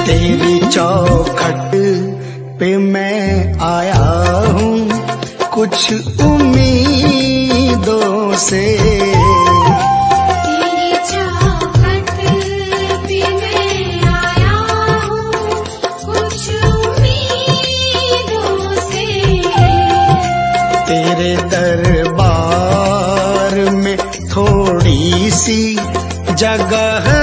तेरी चौखट पे मैं आया हूँ कुछ उम्मीदों से। तेरी चौखट पे मैं आया हूँ कुछ उम्मीदों से। तेरे दरबार में थोड़ी सी जगह